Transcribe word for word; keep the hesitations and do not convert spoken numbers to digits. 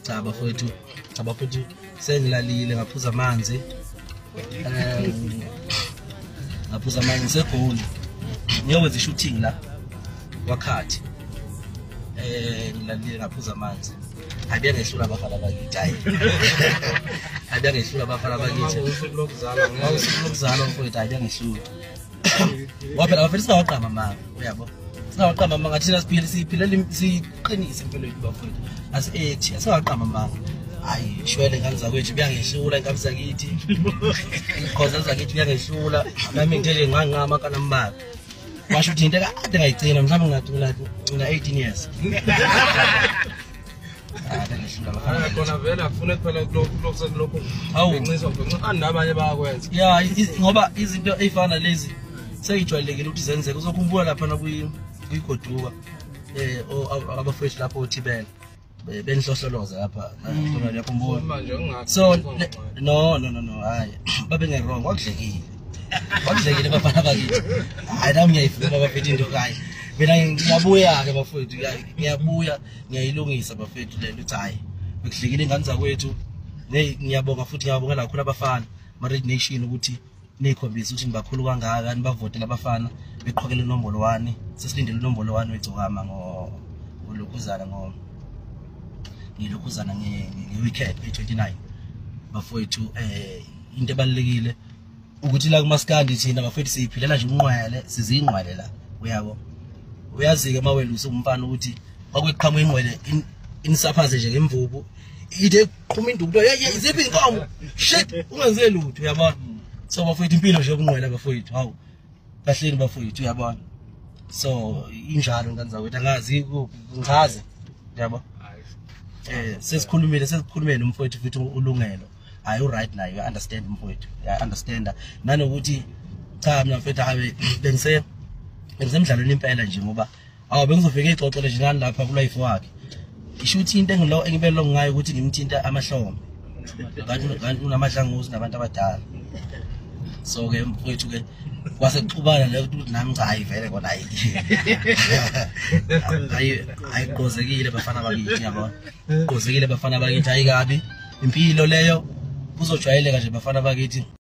cha bafowethu cha bafowethu sengilalile ngaphuza amanzi ngaphuza amanzi segoli ngiyowenza shooting la wakhathi eh ngilalile ngaphuza amanzi abiya ngehlula abafana bakithi hayi abiya ngehlula abafana bakithi usuku lokuzala ngawusuku lokuzala mfowethu abiya ngehlula waphela bafethu singawaqama mama uyabo singawaqama mama ngathi siphile siphile siqinise impilo yethu bafowethu as ethi singawaqama mama hayi shwele ngani zakwethu biya ngehlula inkabi zakithi ikhoza zakithi biya ngehlula nami ngithe nganqama kana mbala washo ukuthi into kade ngayicina mhlawumbe ngacina ngina eighteen years ah ngehlula bafana khona vele afune kuphela kulokho lokho awunciswa ngenxa nabanye bayakwenza yeah ngoba izinto ezifana lezi seyijwayelekile ukuthi zenzeke uzokhumbula lapha na kuyigoduka eh abafresh lapho uthibela benihlohloloza lapha khona yakhumbula manje ungathi so no no no no hayi babe ngerong kwakudlekile kwakudlekile bafana bakithi hayi nami ngiyayifuna bafethu into kayi mina ngiyabuya ke bafethu ngiyabuya ngiyayilungisa bafethu lento uthi hayi bekudlekile ingane zakwethu ngiyabonga futhi ngiyabonga lakhulu abafana ma-Red Nation ukuthi nikhombisa ukuthi ngibakhulu kangaka nibavotela abafana beqhokela inombolo one sesilindele inombolo one wethokama ngo lokhuzana ngo ngilokhuzana ngeweekend e twenty-nine bafowethu eh into ebalekile ukuthi la kumaskandi thina bafowethu siyiphilela nje unqwele sizinqwele la uyabo uyazi ke mawela usumfana ukuthi bakweqhamu inqwele inisaphaze nje ngemvubu ide qhuma induku iziphi inkomo shit ungenze lutho uyabona so bafowethu impilo nje yokunqwela bafowethu hawu kahleni bafowethu uyabona so injalo ngani zakwethu angazi ngichaze yabo eh sesikhulumile sesikhulumene umfowethu futhi ulungelo hayi u right nayo I understand umfowethu I understand nanokuthi cha mina mfethu hawe bengise bengisemdlalweni impela nje ngoba awu bengizofika ixoxele nje nani lapha ku life wakhe isho ukuthi into engilo engibelo ngayo ukuthi ngimthinta amahlombe kanti unamahlanguzi nabantu abadala so ke mfowethu ke kwasexubana le ukuthi nami cha hayi vele kona hayi hayi ayiqozekile bafana bakithi yabona qozekile bafana bakithi hayi kabi impilo leyo kuzojwayeleka nje bafana bakithi